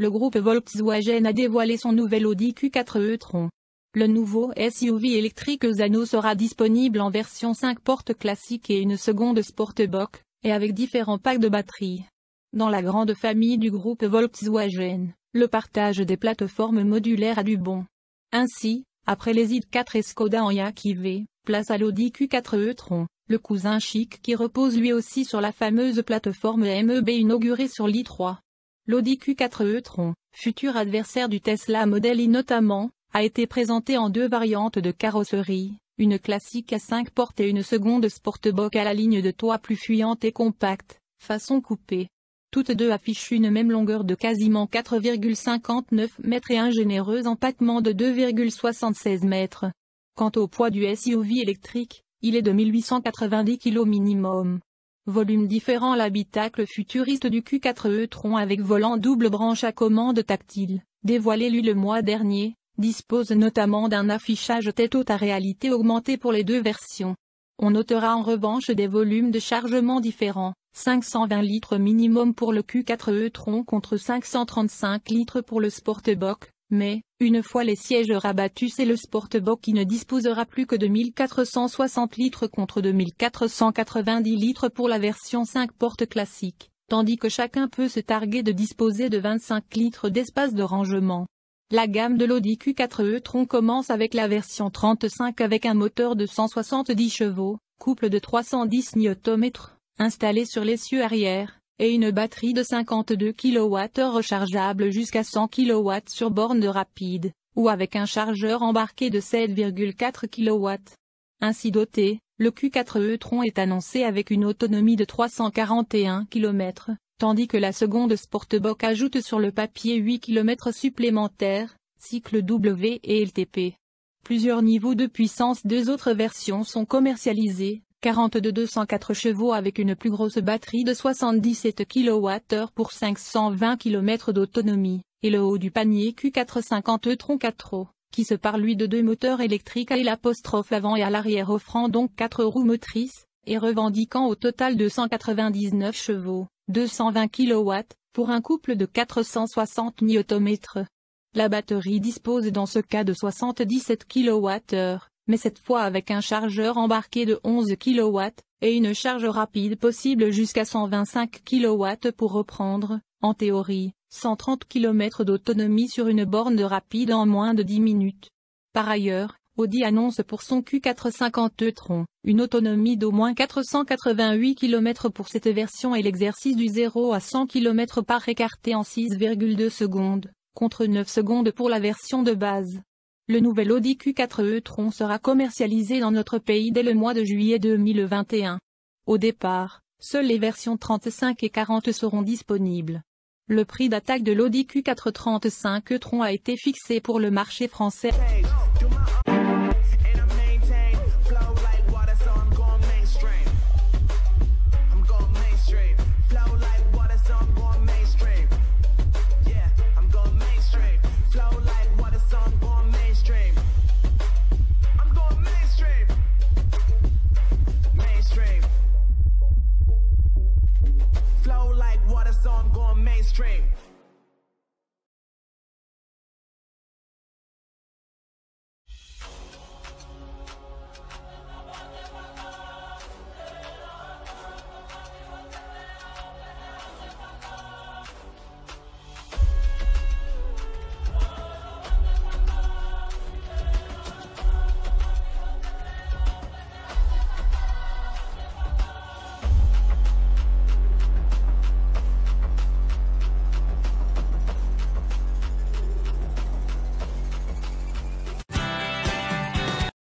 le groupe Volkswagen a dévoilé son nouvel Audi Q4 e-tron. Le nouveau SUV électrique Xano sera disponible en version 5 portes classique et une seconde Sportback, et avec différents packs de batterie. Dans la grande famille du groupe Volkswagen, le partage des plateformes modulaires a du bon. Ainsi, après les ID.4 et Skoda Enyaq iV, place à l'Audi Q4 e-tron, le cousin chic qui repose lui aussi sur la fameuse plateforme MEB inaugurée sur l'i3. L'Audi Q4 e-tron, futur adversaire du Tesla Model Y notamment, a été présenté en deux variantes de carrosserie, une classique à 5 portes et une seconde Sportback à la ligne de toit plus fuyante et compacte, façon coupé. Toutes deux affichent une même longueur de quasiment 4,59 mètres et un généreux empattement de 2,76 mètres. Quant au poids du SUV électrique, il est de 1890 kg minimum. Volume différent. L'habitacle futuriste du Q4 e-tron avec volant double branche à commande tactile, dévoilé le mois dernier, dispose notamment d'un affichage tête haute à réalité augmentée pour les deux versions. On notera en revanche des volumes de chargement différents, 520 litres minimum pour le Q4 e-tron contre 535 litres pour le Sportback, mais, une fois les sièges rabattus, c'est le Sportback qui ne disposera plus que de 1460 litres contre 2490 litres pour la version 5 portes classique, tandis que chacun peut se targuer de disposer de 25 litres d'espace de rangement. La gamme de l'Audi Q4 e-tron commence avec la version 35 avec un moteur de 170 chevaux, couple de 310 Nm, installé sur l'essieu arrière, et une batterie de 52 kWh rechargeable jusqu'à 100 kW sur borne rapide, ou avec un chargeur embarqué de 7,4 kW. Ainsi doté, le Q4 e-tron est annoncé avec une autonomie de 341 km. Tandis que la seconde Sportback ajoute sur le papier 8 km supplémentaires, cycle W et LTP. Plusieurs niveaux de puissance. Deux autres versions sont commercialisées, 40 de 204 chevaux avec une plus grosse batterie de 77 kWh pour 520 km d'autonomie, et le haut du panier Q450 e-tron 4 qui se part lui de deux moteurs électriques à l'avant et à l'arrière offrant donc 4 roues motrices, et revendiquant au total 299 chevaux. 220 kW, pour un couple de 460 Nm. La batterie dispose dans ce cas de 77 kWh, mais cette fois avec un chargeur embarqué de 11 kW, et une charge rapide possible jusqu'à 125 kW pour reprendre, en théorie, 130 km d'autonomie sur une borne rapide en moins de 10 minutes. Par ailleurs, Audi annonce pour son Q450 e-tron, une autonomie d'au moins 488 km pour cette version et l'exercice du 0 à 100 km par écarté en 6,2 secondes, contre 9 secondes pour la version de base. Le nouvel Audi Q4 e-tron sera commercialisé dans notre pays dès le mois de juillet 2021. Au départ, seules les versions 35 et 40 seront disponibles. Le prix d'attaque de l'Audi Q4 35 e-tron a été fixé pour le marché français.